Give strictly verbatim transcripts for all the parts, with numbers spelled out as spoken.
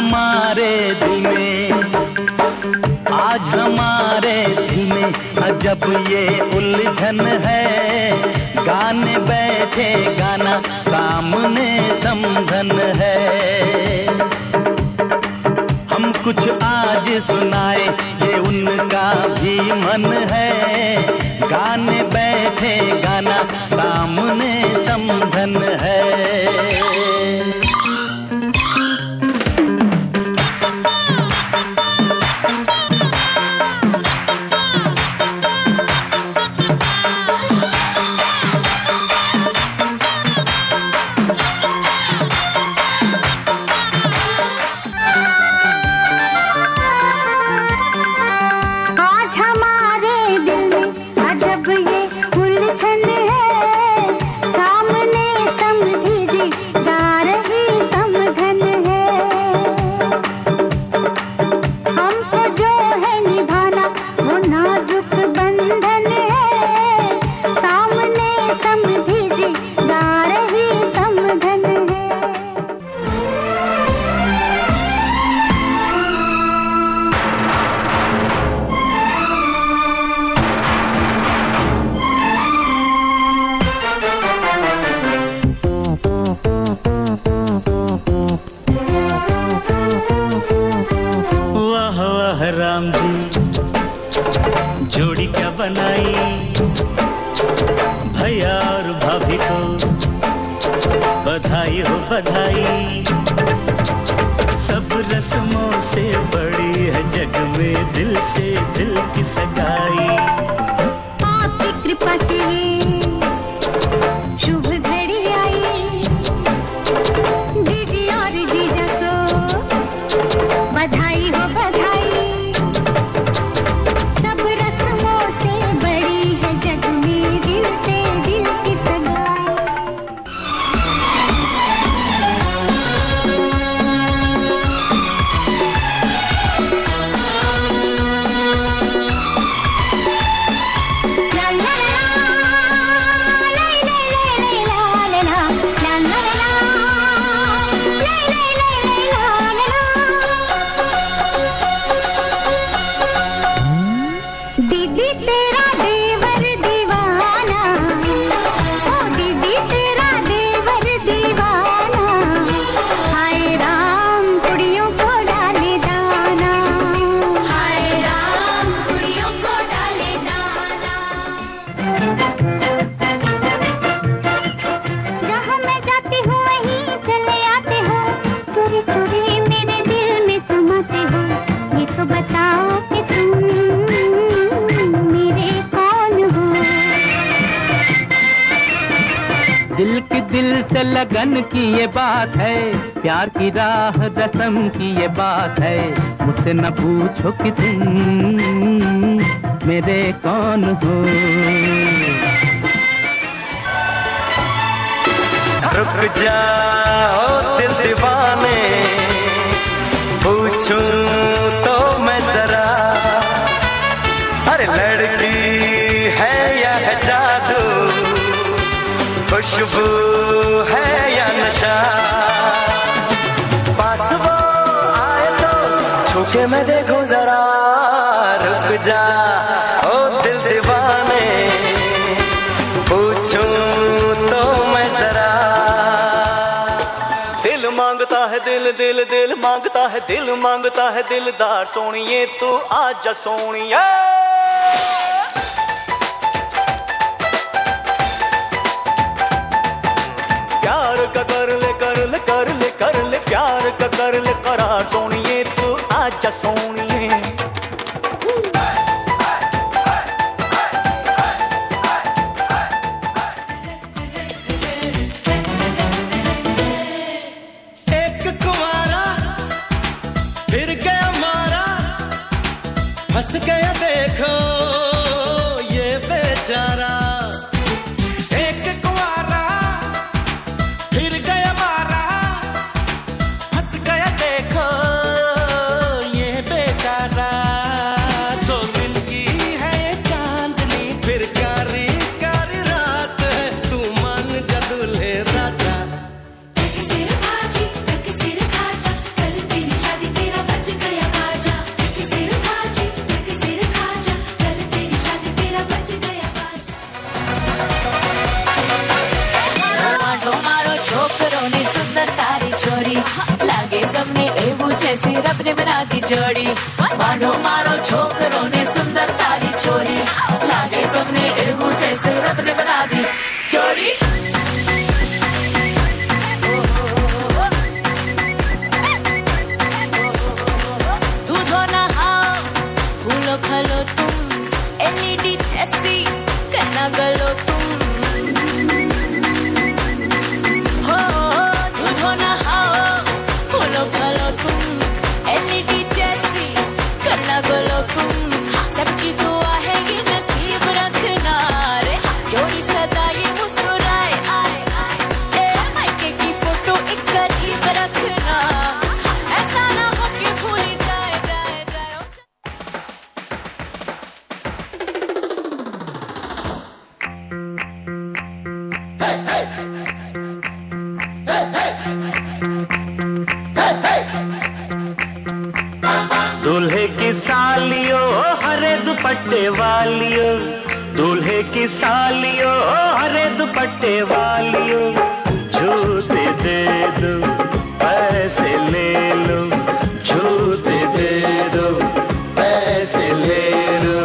हमारे दिल में, आज हमारे दिल में अजब ये उलझन है। गाने बैठे गाना सामने समझन है। हम कुछ आज सुनाए ये उनका भी मन है। गाने बैठे गाना सामने समझन है। राम जी जोड़ी क्या बनाई, भैया और भाभी को बधाई हो बधाई। सब रस्मों से बड़ी है जग में दिल से दिल की सगाई। आपकी कृपा से शुभ घड़ी आई, जीजी और जीजा को बधाई हो बधाई। दीदी तेरा देवर दीवाना, ओ दीदी तेरा देवर दीवाना। हाय राम कुड़ियों को डाले दाना, हाय राम कुड़ियों को डाले दाना। जहाँ मैं जाती हूँ वहीं चले आते हो, चोरी चोरी मेरे दिल में समाते हो। ये तो बताओ कि तुम दिल की दिल से लगन की ये बात है, प्यार की राह रस्म की ये बात है। मुझसे न पूछो कि तुम मेरे कौन हो। रुक जाओ दिल दीवाने, पूछूं तो मैं जरा, अरे लड़की है या है जादू, खुशबू है या नशा। पास वो आए तो छूके मैं देखूं जरा। रुक जा ओ दिल दीवाने, पूछूं तो मैं जरा। दिल मांगता है दिल दिल दिल मांगता है दिल मांगता है दिलदार सोनिए तू आजा सोनिया। प्यार का कर ले कर ले कर ले कर ले प्यार का कर ले करार सोनिए तू आजा सोनिए। एक कुंवारा फिर गया मारा, फंस गया देखो ये बेचारा। सिर खाजी, सिर खाजा, कल तेरी शादी जैसी रब ने बना दी जोड़ी। मारो मारो छोकरों ने सुंदर तारी छोरी, लागे सबने इर्गू जैसे रब ने बना दी जोड़ी। दूधो नहाओ फूलो खलो तुम, एलईडी जैसी करना गलो तुम। हो दूधो नहाओ फूलो खलो तुम, एलईडी जैसी करना गलो तुम। सबकी दुआ है ये नसीब रखना रे, जोड़ी सदा ये मुस्कुराए आए आए। मायके की फोटो एक करीब रखना, ऐसा ना हो कि भूल जाए जाए जाए। दूल्हे की सालियों हरे दुपट्टे वालियों, दूल्हे की सालियों हरे दुपट्टे वालियों। जूते दे दो पैसे ले लो, जूते दे दो पैसे ले लो।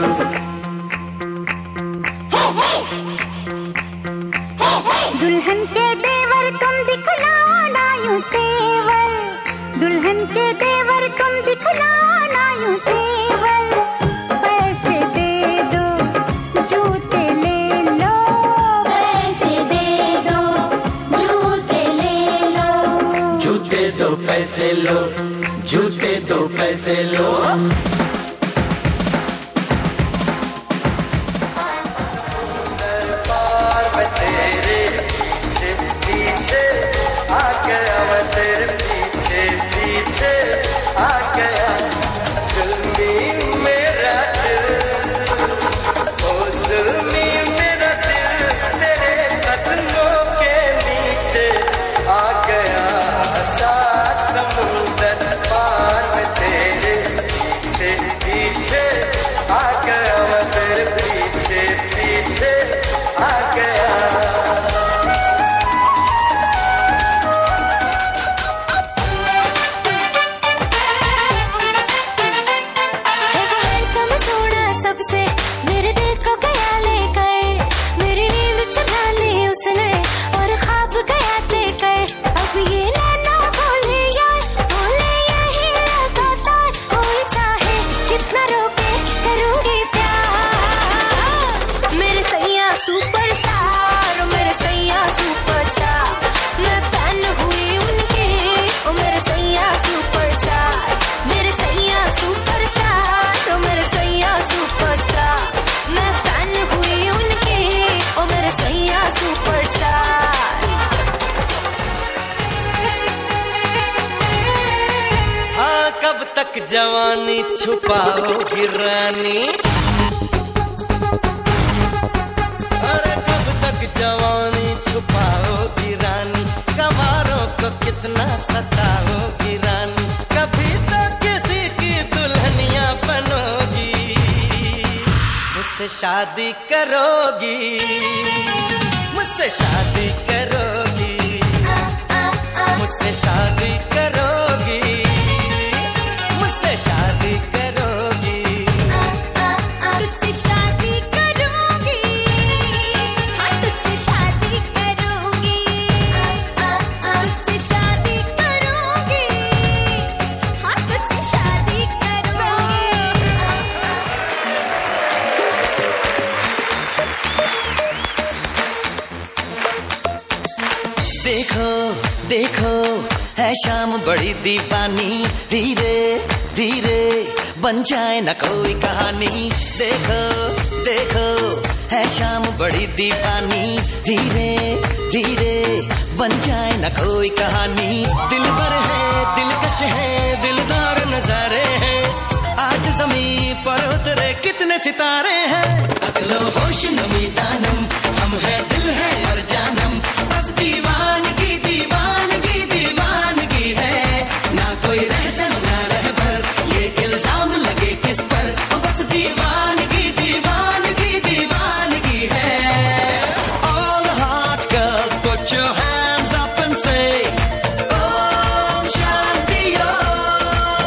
दुल्हन के देवर तुम दिखलाओ ना यूं तेवर, दुल्हन के देवर तुम दिखलाओ ना यूं तेवर। पैसे दे दो जूते ले लो, पैसे दे दो जूते ले लो। जूते दो पैसे लो, जूते दो पैसे लो। दरबार में तेरे पीछे पीछे आ गया, मैं तेरे पीछे पीछे आ गया। जुल्मी मेरा दिल, ओ जुल्मी मेरा दिल, तेरे कदमों के नीचे आ गया। सात समुंदर पार में तेरे पीछे पीछे आ गया, मैं तेरे पीछे पीछे आ गया। सोना सबसे मेरे दिल को गया लेकर, मेरी नींद चुरा ली उसने और ख्वाब गया देकर। अब ये नैना बोले यार, बोले यही लगातार, कोई चाहे कितना रोके करूंगी प्यार। मेरे सैया सुपरस्टार, मेरे सैया सुपरस्टार, मैं फैन हुई उनकी, ओ मेरे सैया सुपरस्टार। मेरे सैया सुपरस्टार, ओ मेरे सैया सुपरस्टार, मैं फैन हुई उनकी, ओ मेरे सैया सुपरस्टार। हाँ कब तक जवानी छुपाओगी रानी, अरे कब तक जवानी छुपाओगी रानी। कवारों को कितना सताओगी रानी, कभी तो किसी की दुल्हनिया बनोगी। मुझसे शादी करोगी, मुझसे शादी करोगी, मुझसे शादी करोगी, मुझसे शादी करोगी। तुझसे शादी करूंगी, हाँ तुझसे शादी करूंगी, तुझसे शादी करूंगी, हाँ तुझसे शादी करूंगी। देखो देखो है शाम बड़ी दीवानी, धीरे धीरे बन जाए न कोई कहानी। देखो देखो है शाम बड़ी दीवानी, धीरे धीरे बन जाए न कोई कहानी। दिल भर है दिलकश है दिलदार नजारे हैं, आज ज़मीं पर उतरे कितने सितारे हैं। अगलो होश नमी दानम, हम है दिल है और जानम, बस दीवानगी दीवानगी दीवानगी है। ना कोई रहता ना रहबर, ये इल्जाम लगे किस पर, बस दीवानगी दीवानगी दीवानगी है। All the hot girls put your hands up and say Om Shanti Om।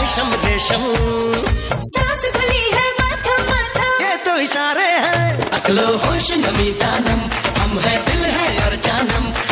रेशम रेशम, सांस खुली है माथम माथम, ये तो इशारे हैं। अकलो होश नमी दानम, हम है दिल है और जानम,